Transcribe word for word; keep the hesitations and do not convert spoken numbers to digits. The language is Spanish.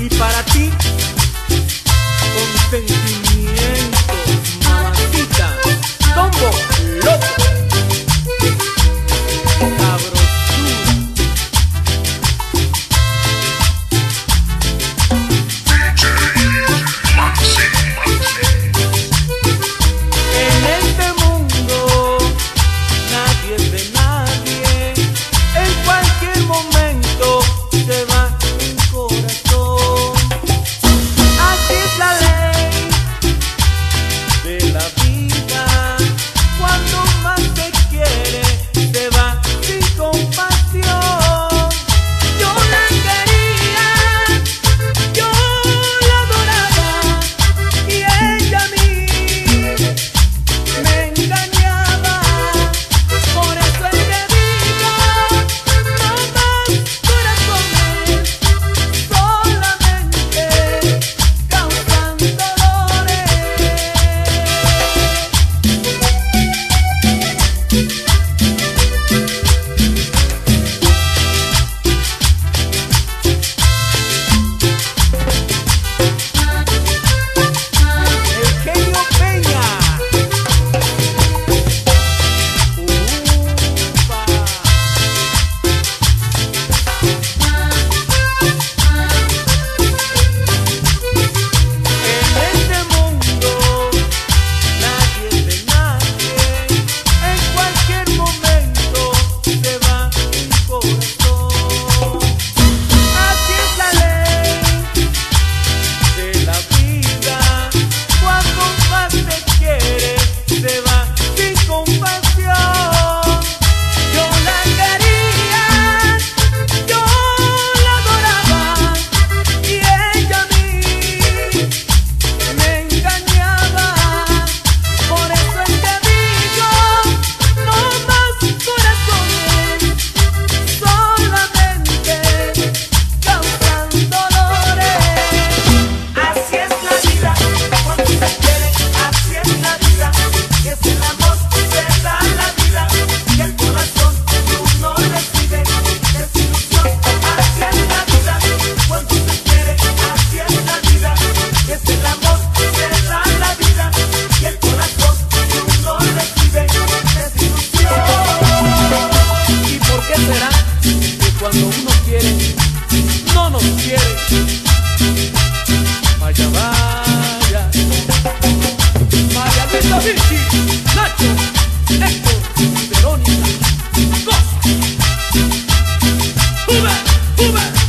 Y para ti, con sentimiento, mamacita, Tombo Loco, sabrosura. En este mundo nadie es de nadie, en cualquier momento se va un corazón. Así es la ley de la vida, cuando más te quiere se va sin compasión. Yo la quería, yo la adoraba y ella a mí me engañaba. Por eso es que digo, no más corazones, solamente causan dolores. El genio Peña. Upa. En este mundo nadie es de nadie, en cualquier momento se va un corazón. Así es la ley de la vida, cuando más te quiere se va sin compasión. Yo la quería, yo la adoraba y ella a mí me engañaba. Por eso es que digo, no más corazones, solamente causan dolores. Así es la vida, cuando se quiere, así es la vida. Y es el amor que se da la vida, y el corazón que uno recibe desilusión. Así es la vida, cuando se quiere, así es la vida. Y es el amor que se da la vida, y el corazón que uno recibe desilusión. ¿Y por qué será que cuando uno quiere, no nos quiere? Vaya, vaya. María Luisa Vichy, Nacho, Héctor, Verónica, Goza. ¡Ube! ¡Ube!